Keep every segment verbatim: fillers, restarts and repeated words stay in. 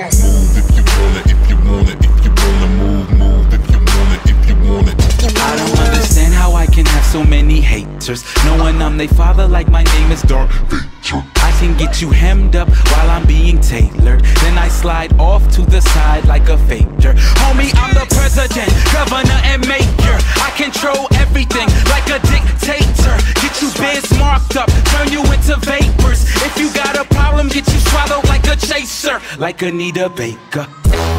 Move if you wanna, if you wanna, if you wanna move, move if you wanna, if you wanna. I don't understand how I can have so many haters, knowing I'm they father like my name is Dark Vader. I can get you hemmed up while I'm being tailored, then I slide off to the side like a faker. Homie, I'm the president, governor, and mayor. I control everything like a dictator. Get you biz marked up, turn you into vapors. If you got a problem, get you swallowed like a chaser, like Anita Baker.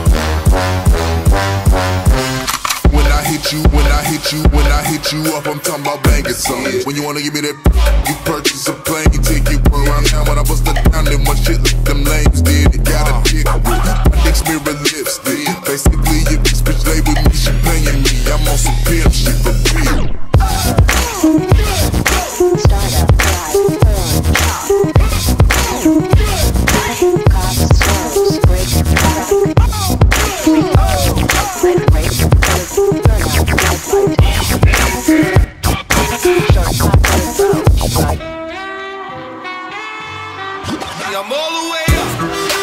When I hit you, when I hit you, when I hit you up, I'm talking about banging something. When you wanna give me that, you purchase a plane, you take it around town. When I bust the down, then one shit like them lames did. It got a dick with my dick's mirror lipstick. Basically, your bitch bitch lay with me, she paying me. I'm on some pimp shit for real. I'm all the way up.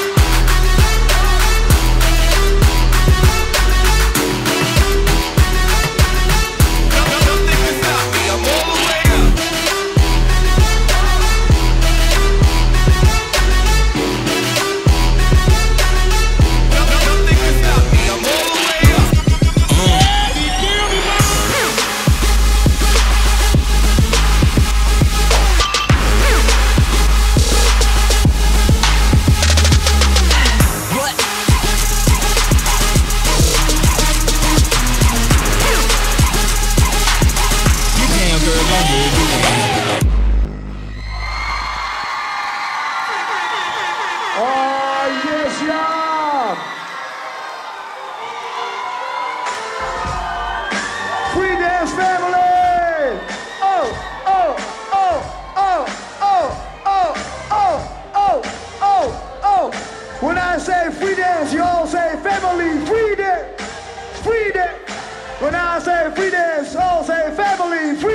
Nothing can stop me. I'm all the way up. Nothing can stop me. I'm all the way up. Oh, yes, y'all! Free dance family! Oh, oh, oh, oh, oh, oh, oh, oh, oh, oh! When I say free dance, you all say family, free dance, free dance. When I say free dance, all say family, free